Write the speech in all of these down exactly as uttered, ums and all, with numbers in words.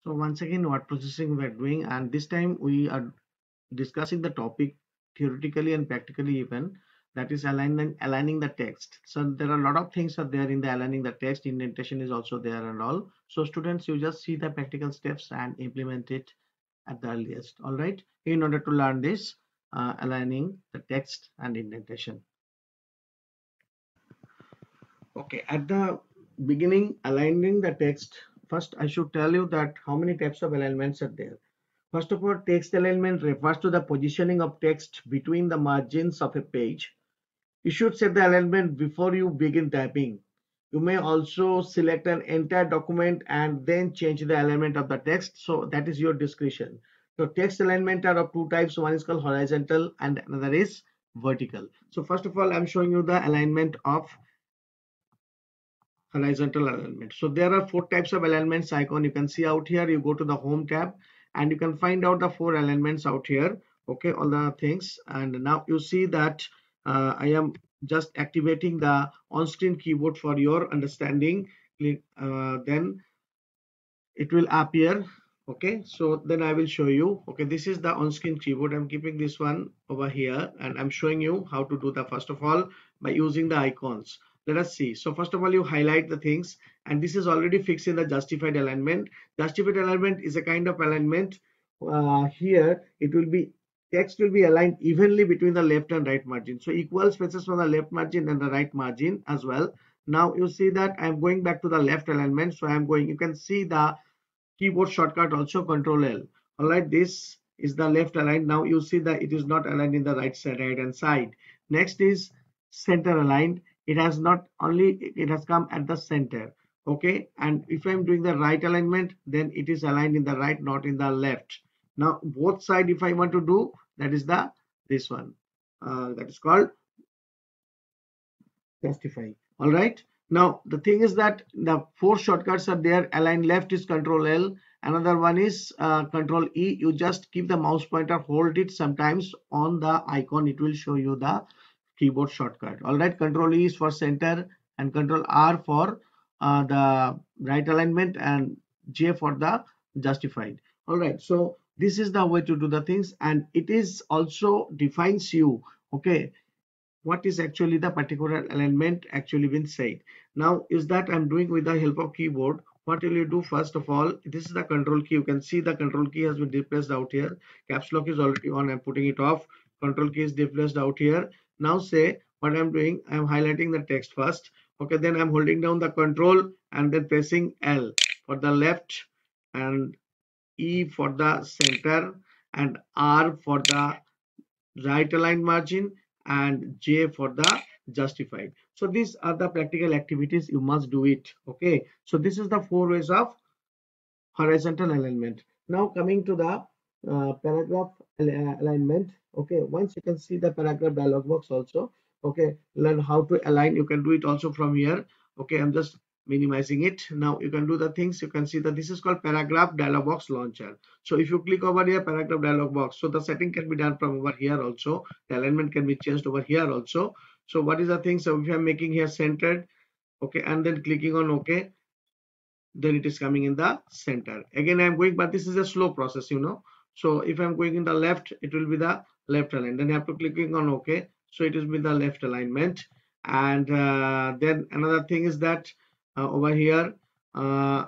So once again, word processing we are doing, and this time we are discussing the topic theoretically and practically even, that is aligning aligning the text. So there are a lot of things are there in the aligning the text. Indentation is also there and all. So students, you just see the practical steps and implement it at the earliest. All right. In order to learn this, uh, aligning the text and indentation. Okay, at the beginning, aligning the text, first I should tell you that how many types of alignments are there. First of all, text alignment refers to the positioning of text between the margins of a page. You should set the alignment before you begin typing. You may also select an entire document and then change the alignment of the text. So that is your discretion. So text alignment are of two types. One is called horizontal and another is vertical. So first of all, I'm showing you the alignment of horizontal alignment. So there are four types of alignments icon you can see out here. You go to the home tab and you can find out the four alignments out here. Okay, all the things. And now you see that uh, I am just activating the on-screen keyboard for your understanding. Click, uh, then it will appear. Okay, so then I will show you. Okay, this is the on-screen keyboard. I'm keeping this one over here and I'm showing you how to do that first of all by using the icons. Let us see. So first of all, you highlight the things, and this is already fixed in the justified alignment. Justified alignment is a kind of alignment. Uh, here it will be, text will be aligned evenly between the left and right margin. So equal spaces for the left margin and the right margin as well. Now you see that I'm going back to the left alignment. So I'm going, you can see the keyboard shortcut also control L. All right, this is the left aligned. Now you see that it is not aligned in the right side, right hand side. Next is center aligned. It has not only, it has come at the center. Okay, and if I'm doing the right alignment, then it is aligned in the right, not in the left. Now both side, if I want to do, that is the this one. Uh, that is called justify. All right, now the thing is that the four shortcuts are there. Align left is control L, another one is uh, control E. You just keep the mouse pointer, hold it sometimes on the icon, it will show you the keyboard shortcut. All right, control E is for center and control R for uh, the right alignment and J for the justified. All right, so this is the way to do the things, and it is also defines you, okay, what is actually the particular alignment actually been said. Now is that I'm doing with the help of keyboard. What will you do? First of all, this is the control key. You can see the control key has been displaced out here. Caps lock is already on. I'm putting it off. Control key is displaced out here. Now say what I'm doing, I'm highlighting the text first. Okay, then I'm holding down the control and then pressing L for the left and E for the center and R for the right aligned margin and J for the justified. So these are the practical activities, you must do it. Okay, so this is the four ways of horizontal alignment. Now coming to the uh, paragraph alignment. Okay, once you can see the paragraph dialog box also. Okay, learn how to align, you can do it also from here. Okay, I'm just minimizing it. Now you can do the things. You can see that this is called paragraph dialog box launcher. So if you click over here, paragraph dialog box, so the setting can be done from over here also. The alignment can be changed over here also. So what is the thing? So if I'm making here centered, okay, and then clicking on OK, then it is coming in the center. Again I'm going, but this is a slow process, you know. So if I'm going in the left, it will be the left alignment. Then I have to clicking on OK, so it is with the left alignment. And uh, then another thing is that uh, over here uh,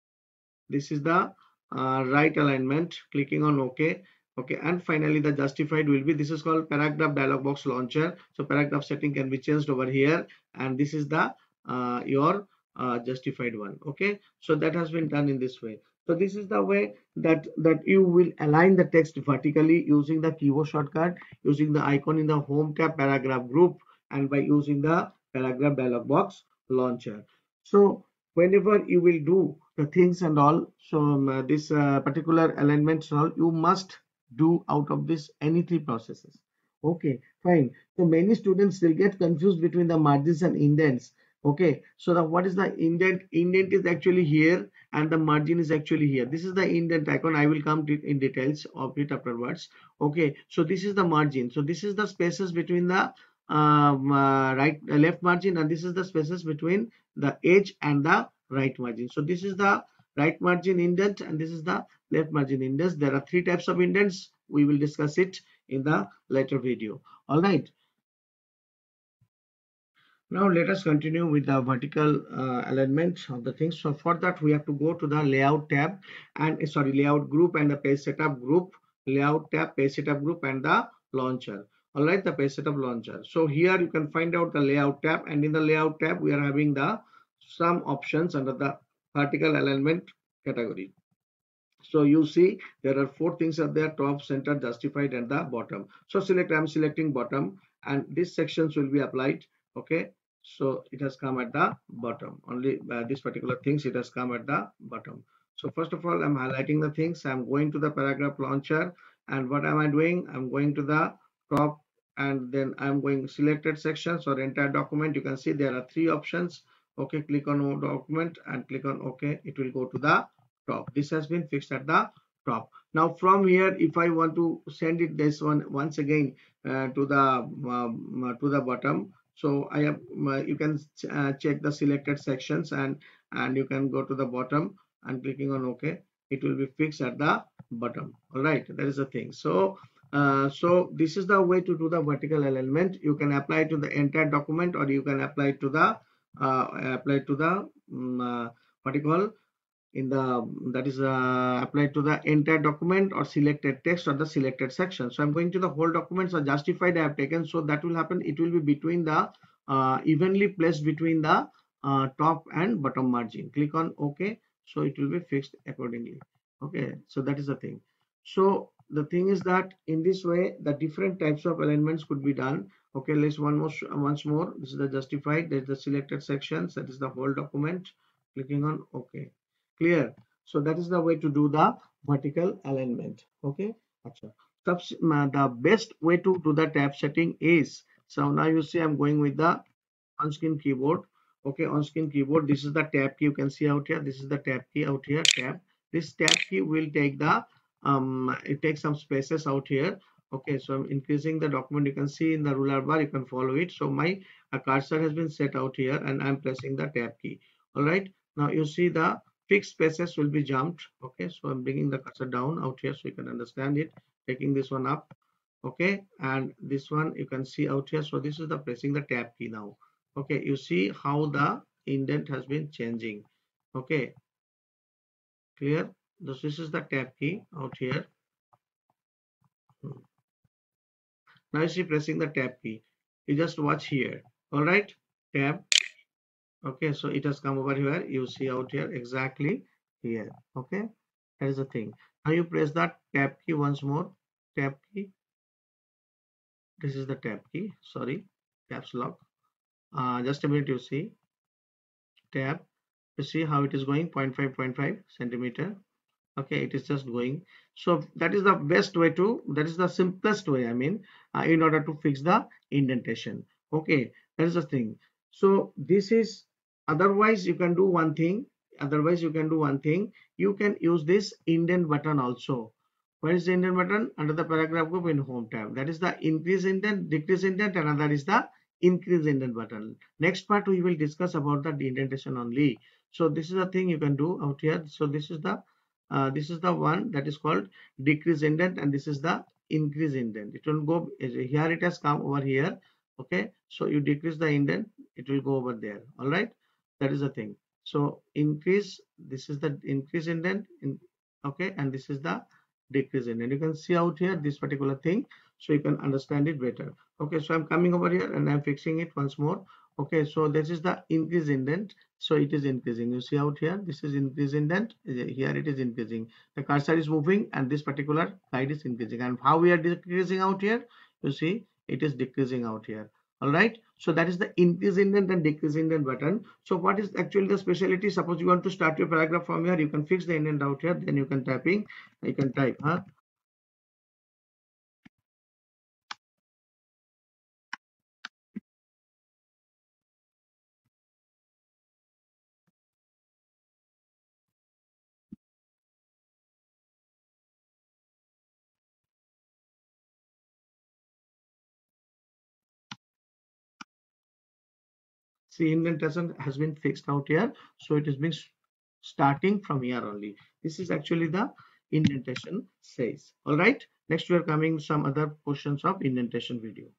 this is the uh, right alignment, clicking on OK. Okay, and finally the justified will be, this is called paragraph dialog box launcher. So paragraph setting can be changed over here, and this is the uh, your uh, justified one. Okay, so that has been done in this way. So this is the way that that you will align the text vertically using the keyboard shortcut, using the icon in the home tab paragraph group, and by using the paragraph dialog box launcher. So whenever you will do the things and all, so um, uh, this uh, particular alignment and all, you must do out of this any three processes. Okay, fine. So many students will get confused between the margins and indents. Okay, so the what is the indent? Indent is actually here and the margin is actually here. This is the indent icon. I will come to in details of it afterwards. Okay, so this is the margin. So this is the spaces between the um, uh, right uh, left margin, and this is the spaces between the edge and the right margin. So this is the right margin indent, and this is the left margin indent. There are three types of indents. We will discuss it in the later video. All right. Now let us continue with the vertical uh, alignment of the things. So for that we have to go to the layout tab and uh, sorry layout group and the page setup group, layout tab, page setup group and the launcher. All right, the page setup launcher. So here you can find out the layout tab, and in the layout tab we are having the some options under the vertical alignment category. So you see there are four things are there: top, center, justified and the bottom. So select, I'm selecting bottom, and these sections will be applied. Okay, so it has come at the bottom. Only uh, this particular things it has come at the bottom. So first of all, I'm highlighting the things. I'm going to the paragraph launcher, and what am I doing? I'm going to the top, and then I'm going selected sections or entire document. You can see there are three options. Okay, click on document and click on OK. It will go to the top. This has been fixed at the top. Now from here, if I want to send it this one once again uh, to the um, uh, to the bottom, so I have uh, you can ch uh, check the selected sections, and and you can go to the bottom and clicking on OK. It will be fixed at the bottom. All right, that is the thing. So uh, so this is the way to do the vertical alignment. You can apply it to the entire document, or you can apply it to the uh, apply it to the um, uh, what you call in the that is uh, applied to the entire document or selected text or the selected section. So I'm going to the whole documents are justified I have taken. So that will happen. It will be between the uh, evenly placed between the uh, top and bottom margin. Click on OK. So it will be fixed accordingly. Okay. So that is the thing. So the thing is that in this way the different types of alignments could be done. Okay. Let's one more once more. This is the justified. There's the selected sections. That is the whole document. Clicking on OK. Clear? So that is the way to do the vertical alignment. Okay. Achha. The best way to do the tab setting is, so now you see I'm going with the on-screen keyboard. Okay, on-screen keyboard. This is the tab key you can see out here. This is the tab key out here. Tab. This tab key will take the um. It takes some spaces out here. Okay, so I'm increasing the document. You can see in the ruler bar. You can follow it. So my uh, cursor has been set out here, and I'm pressing the tab key. All right. Now you see the fixed spaces will be jumped. Okay, so I'm bringing the cursor down out here so you can understand it. Taking this one up. Okay, and this one you can see out here. So this is the pressing the tab key now. Okay, you see how the indent has been changing. Okay, clear? This, this is the tab key out here. Now you see pressing the tab key. You just watch here. All right, tab. Okay, so it has come over here. You see out here exactly here. Okay, that is the thing. Now you press that tab key once more. Tab key. This is the tab key. Sorry, caps lock. Uh, just a minute. You see tab. You see how it is going zero point five, zero point five centimeter. Okay, it is just going. So that is the best way to, that is the simplest way, I mean, uh, in order to fix the indentation. Okay, that is the thing. So this is, otherwise you can do one thing, otherwise you can do one thing, you can use this indent button also. Where is the indent button? Under the paragraph group in home tab. That is the increase indent, decrease indent, and another is the increase indent button. Next part we will discuss about the indentation only. So this is the thing you can do out here. So this is the uh, this is the one that is called decrease indent, and this is the increase indent. It will go here, it has come over here. Okay, so you decrease the indent, it will go over there. All right, that is the thing. So increase, this is the increase indent in, okay, and this is the decrease indent. You can see out here this particular thing, so you can understand it better. Okay, so I'm coming over here and I'm fixing it once more. Okay, so this is the increase indent. So it is increasing. You see out here, this is increase indent. Here it is increasing. The cursor is moving and this particular side is increasing. And how we are decreasing out here? You see, it is decreasing out here. All right. So that is the increase indent and decrease indent button. So what is actually the specialty? Suppose you want to start your paragraph from here, you can fix the indent out here. Then you can typing. You can type. Huh? See, indentation has been fixed out here. So it is being starting from here only. This is actually the indentation says. All right, next we are coming to some other portions of indentation video.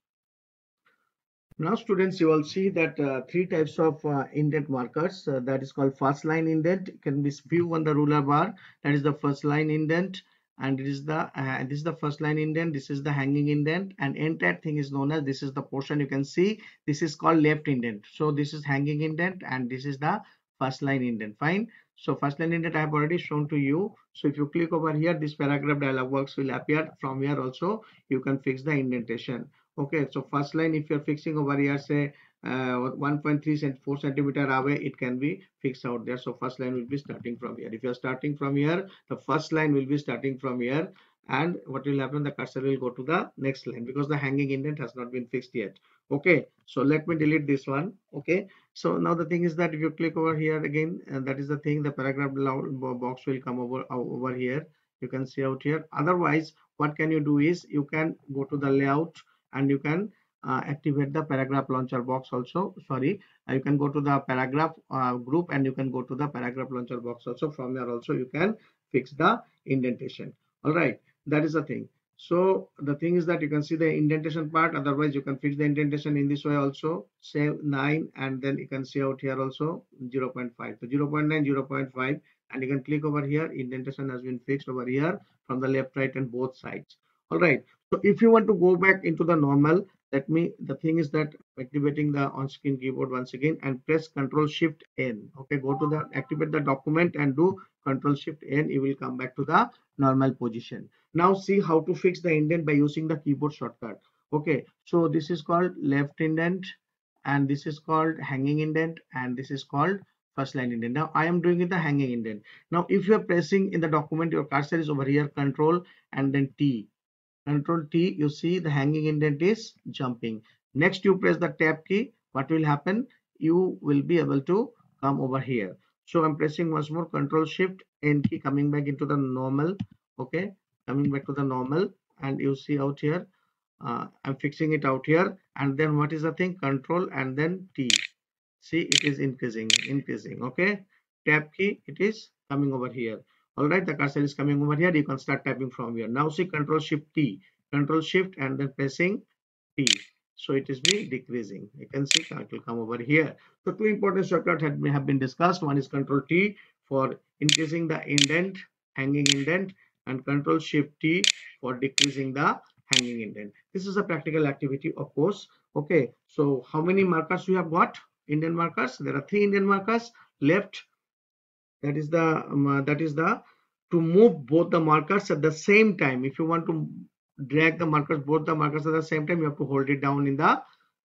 Now students, you will see that uh, three types of uh, indent markers, uh, that is called first line indent. It can be view on the ruler bar, that is the first line indent, and it is the uh, this is the first line indent, this is the hanging indent, and entire thing is known as, this is the portion you can see, this is called left indent. So this is hanging indent and this is the first line indent. Fine. So first line indent I have already shown to you. So if you click over here, this paragraph dialog box will appear. From here also you can fix the indentation. Okay, so first line, if you're fixing over here, say uh, one point three cent four centimeter away, it can be fixed out there. So first line will be starting from here. If you're starting from here, the first line will be starting from here, and what will happen, the cursor will go to the next line because the hanging indent has not been fixed yet. Okay, so let me delete this one. Okay, so now the thing is that if you click over here again, and that is the thing, the paragraph box will come over over here. You can see out here. Otherwise, what can you do is you can go to the layout and you can uh, activate the paragraph launcher box also. Sorry, uh, you can go to the paragraph uh, group and you can go to the paragraph launcher box also. From there also you can fix the indentation. All right, that is the thing. So the thing is that you can see the indentation part. Otherwise you can fix the indentation in this way also. Say nine, and then you can see out here also zero point five. So zero point nine, zero point five, and you can click over here. Indentation has been fixed over here from the left, right, and both sides. All right. So if you want to go back into the normal, let me, the thing is that activating the on-screen keyboard once again and press Control Shift N. Okay, go to the, activate the document and do Control Shift N. You will come back to the normal position. Now see how to fix the indent by using the keyboard shortcut. Okay, so this is called left indent, and this is called hanging indent, and this is called first line indent. Now I am doing it the hanging indent. Now if you are pressing in the document, your cursor is over here, Control and then T. Control T, you see the hanging indent is jumping. Next you press the tab key. What will happen? You will be able to come over here. So I'm pressing once more, Control Shift N key, coming back into the normal. Okay, coming back to the normal, and you see out here, uh, I'm fixing it out here. And then what is the thing? Control and then T. See, it is increasing, increasing. Okay, tab key, it is coming over here. All right, the cursor is coming over here. You can start typing from here. Now see, Control Shift T, Control Shift and then pressing T. So it is be decreasing. You can see it will come over here. So two important shortcuts have been, have been discussed. One is Control T for increasing the indent, hanging indent, and Control Shift T for decreasing the hanging indent. This is a practical activity, of course. Okay, so how many markers we have got? Indent markers. There are three indent markers left. That is the um, uh, that is the to move both the markers at the same time. If you want to drag the markers, both the markers at the same time, you have to hold it down in the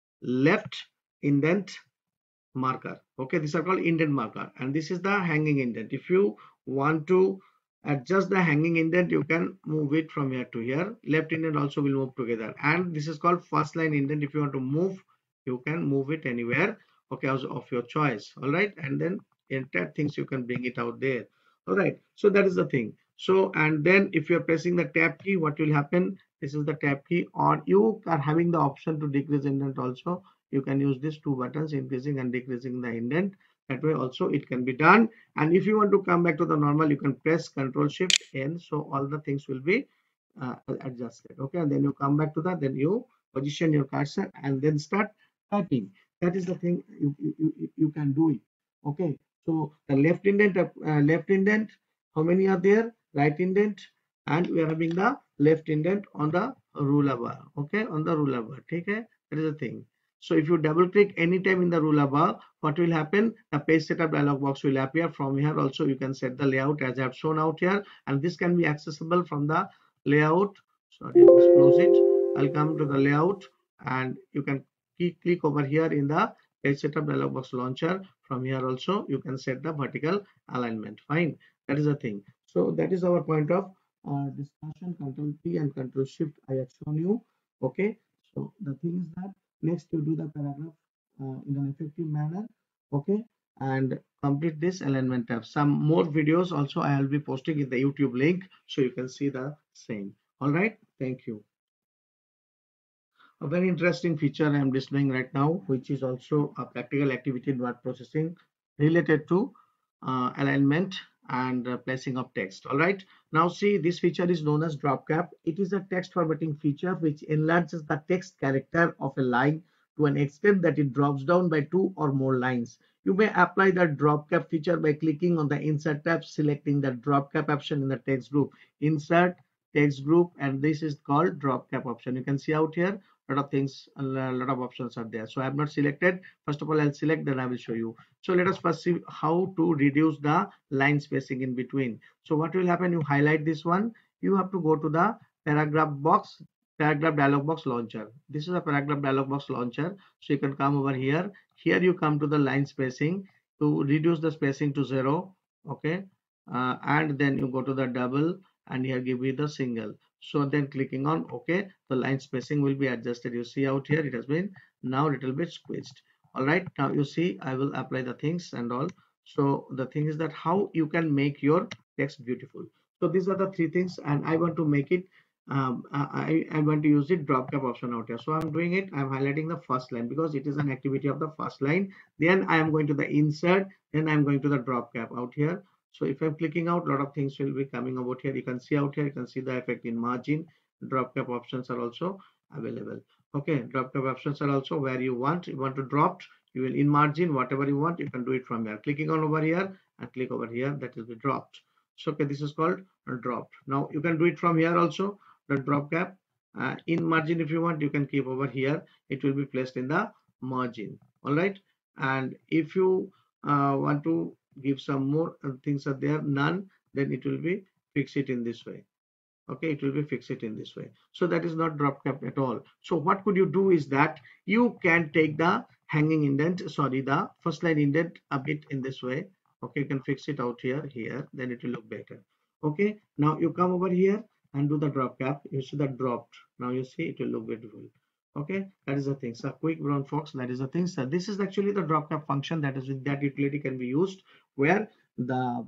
left indent marker. Okay, these are called indent marker, and this is the hanging indent. If you want to adjust the hanging indent, you can move it from here to here. Left indent also will move together, and this is called first line indent. If you want to move, you can move it anywhere, okay, of your choice. All right, and then entire things you can bring it out there. All right, so that is the thing. So, and then if you're pressing the tab key, what will happen? This is the tab key, or you are having the option to decrease indent also. You can use these two buttons, increasing and decreasing the indent. That way also it can be done. And if you want to come back to the normal, you can press Control Shift N. So all the things will be uh, adjusted. Okay, and then you come back to that, then you position your cursor and then start typing. That is the thing, you, you, you can do it. Okay, so the left indent, uh, left indent, how many are there? Right indent, and we are having the left indent on the ruler bar. Okay, on the ruler bar. Okay, that is the thing. So if you double click anytime in the ruler bar, what will happen? The page setup dialog box will appear. From here also you can set the layout as I have shown out here, and this can be accessible from the layout. Sorry, I'll just close it. I'll come to the layout, and you can click over here in the page setup dialog box launcher. From here also you can set the vertical alignment. Fine, that is the thing. So that is our point of uh, discussion. Control T and Control Shift I have shown you. Okay, so the thing is that next you do the paragraph uh, in an effective manner. Okay, and complete this alignment tab. Some more videos also I will be posting in the YouTube link, so you can see the same. All right, thank you. A very interesting feature I am displaying right now, which is also a practical activity in word processing related to uh, alignment and uh, placing of text. All right, now see, this feature is known as drop cap. It is a text formatting feature which enlarges the text character of a line to an extent that it drops down by two or more lines. You may apply the drop cap feature by clicking on the insert tab, selecting the drop cap option in the text group, insert text group, and this is called drop cap option. You can see out here a lot of things, a lot of options are there. So I have not selected. First of all, I'll select, then I will show you. So let us first see how to reduce the line spacing in between. So what will happen, you highlight this one, you have to go to the paragraph box, paragraph dialog box launcher. This is a paragraph dialog box launcher. So you can come over here. Here you come to the line spacing to reduce the spacing to zero. Okay. Uh, and then you go to the double and here give me the single. So then clicking on OK, the line spacing will be adjusted. You see out here it has been now a little bit squeezed. All right, now you see I will apply the things and all. So the thing is that how you can make your text beautiful. So these are the three things, and I want to make it um, I, I want to use it drop cap option out here. So I'm doing it, I'm highlighting the first line because it is an activity of the first line. Then I am going to the insert, then I'm going to the drop cap out here. So if I'm clicking out, a lot of things will be coming about here. You can see out here, you can see the effect in margin. Drop cap options are also available. Okay, drop cap options are also where you want, you want to drop, you will in margin, whatever you want, you can do it from here. Clicking on over here and click over here, that will be dropped. So okay, this is called dropped. Now you can do it from here also, the drop cap. Uh, in margin, if you want, you can keep over here, it will be placed in the margin. All right, and if you uh, want to give some more uh, things are there, none, then it will be fix it in this way. Okay, it will be fix it in this way. So that is not drop cap at all. So what could you do is that you can take the hanging indent, sorry, the first line indent a bit in this way. Okay, you can fix it out here, here, then it will look better. Okay, now you come over here and do the drop cap. You see that dropped. Now you see it will look beautiful. Okay, that is the thing. So quick brown fox, that is the thing. So this is actually the drop cap function, that is with that utility can be used where the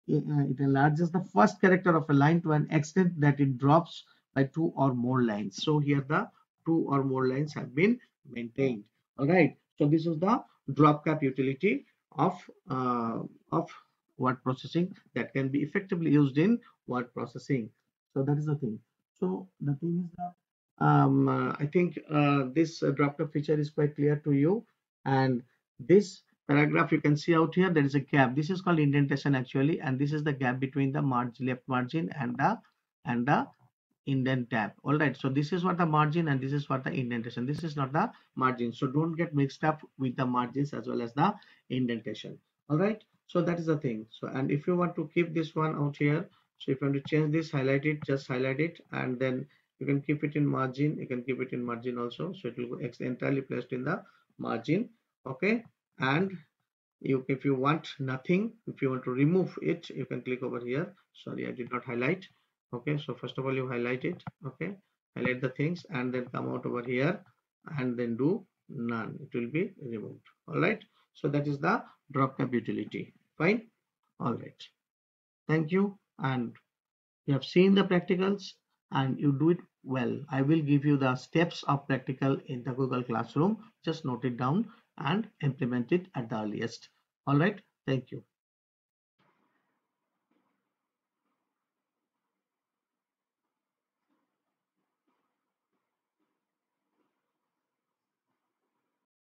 it enlarges the first character of a line to an extent that it drops by two or more lines. So here the two or more lines have been maintained. All right. So this is the drop cap utility of uh, of word processing that can be effectively used in word processing. So that is the thing. So the thing is that um, uh, I think uh, this uh, drop cap feature is quite clear to you, and this paragraph you can see out here there is a gap. This is called indentation actually, and this is the gap between the margin, left margin and the and the indent tab. All right, so this is what the margin and this is what the indentation. This is not the margin, so don't get mixed up with the margins as well as the indentation. All right, so that is the thing. So and if you want to keep this one out here, so if you want to change this, highlight it, just highlight it, and then you can keep it in margin, you can keep it in margin also, so it will go entirely placed in the margin. Okay, and you, if you want nothing, if you want to remove it, you can click over here. Sorry, I did not highlight. Okay, so first of all you highlight it. Okay, highlight the things and then come out over here and then do none, it will be removed. All right, so that is the drop cap utility. Fine. All right, thank you, and you have seen the practicals and you do it well. I will give you the steps of practical in the Google Classroom. Just note it down and implement it at the earliest. All right. Thank you.